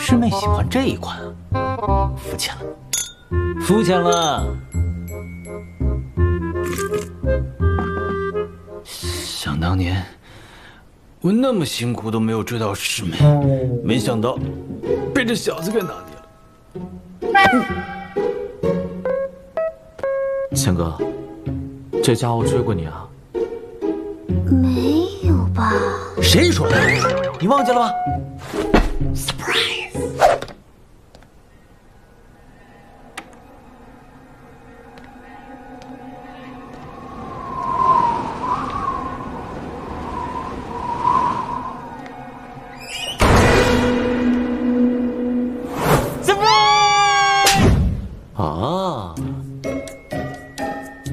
师妹喜欢这一款啊，肤浅了，肤浅了。想当年，我那么辛苦都没有追到师妹，没想到被这小子给拿捏了。 钱哥，这家伙追过你啊？ 没有吧？ 谁说的？你忘记了吗？